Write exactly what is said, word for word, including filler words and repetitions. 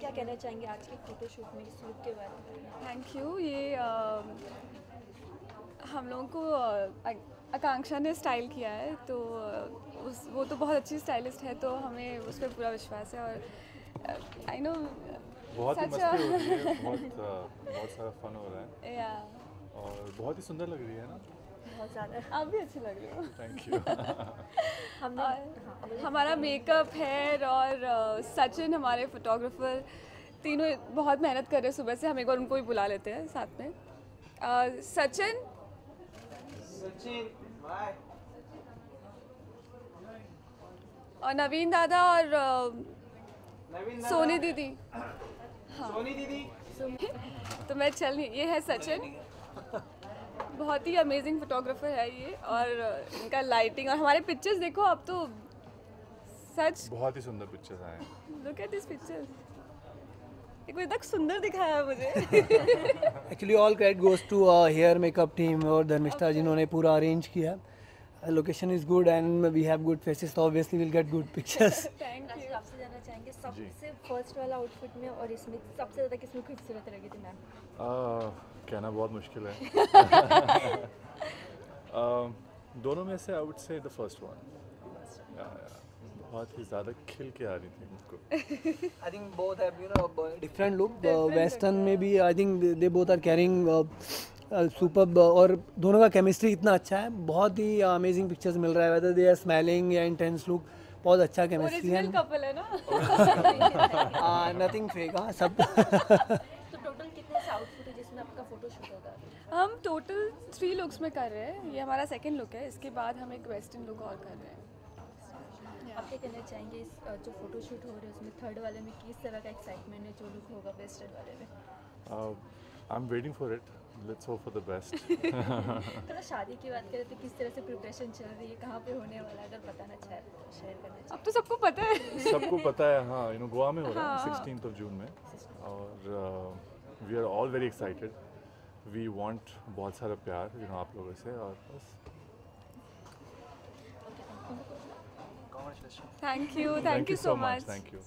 क्या कहना चाहेंगे आज के फोटोशूट में इस लुक के बारे में? Thank you. ये आ, हम लोगों को आ, आकांक्षा ने स्टाइल किया है, तो उस वो तो बहुत अच्छी स्टाइलिस्ट है, तो हमें उस पर पूरा विश्वास है। और आई नो बहुत ही मस्ती हो रही है, बहुत बहुत सारा फन हो रहा है या और बहुत ही सुंदर लग रही है ना। बहुत ज़्यादा। आप भी अच्छी लग रही हो। Thank you. हमने और हमारा मेकअप, हेयर और uh, सचिन हमारे फोटोग्राफर तीनों बहुत मेहनत कर रहे हैं सुबह से। हम एक बार उनको भी बुला लेते हैं साथ में। uh, Sachin Sachin bye. और नवीन दादा और uh, नवीन दादा, सोनी दीदी। सोनी दीदी। तो मैं चल नहीं, ये है सचिन, बहुत ही अमेजिंग फोटोग्राफर है ये। और uh, इनका लाइटिंग और हमारे पिक्चर्स देखो आप तो सच। बहुत ही सुंदर पिक्चर्स आए हैं। Look at this pictures. एक इतना सुंदर दिखाया मुझे। Actually all credit goes to hair makeup team और धर्मिष्ठा जिन्होंने पूरा अरेंज किया। Location is good and we have good faces, तो obviously will get good pictures. Thank you. आपसे जानना चाहेंगे सबसे फर्स्ट वाला आउटफिट में और इसमें सबसे ज़्यादा किसमें खूबसूरत लगी थी मैम? कहना बहुत मुश्किल है। uh, दोनों में से I would say the first one. बहुत ही ज़्यादा खिल के आ रही थी मुझको। I think both have you know different look. Uh, Western में भी I think they, they both are carrying uh, uh, superb uh, और दोनों का केमिस्ट्री इतना अच्छा है, बहुत ही अमेजिंग पिक्चर्स मिल रहा है। whether they are smiling या intense look, बहुत अच्छा केमिस्ट्री है। ओरिजिनल कपल है ना। Nothing fake. हाँ सब। तो टोटल कितने से आउटफिट है जिसमें आपका फोटो शूट होगा? हम टोटल थ्री लुक्स में कर रहे हैं। ये हमारा सेकंड लुक है, इसके बाद हम एक वेस्टर्न लुक और कर रहे हैं। आप क्या कहना चाहेंगे इस अ, जो फोटो शूट हो रहा है उसमें थर्ड वाले में किस तरह का एक्साइटमेंट है जो लुक होगा वेस्टर्न वाले में? I am waiting for it, let's hope for the best. थोड़ा शादी की बात करें तो किस तरह से प्रिपरेशन चल रही है, कहाँ पे होने वाला है, अगर बताना चाहे तो शेयर करना चाहिए। अब तो सबको पता है। सबको पता है, हाँ, यू नो गोवा में हो रहा है हाँ। सिक्सटीन्थ ऑफ जून में और we are all very excited. We want बहुत सारा प्यार यू नो आप लोगों से और बस। Thank you, thank you so much. Thank you.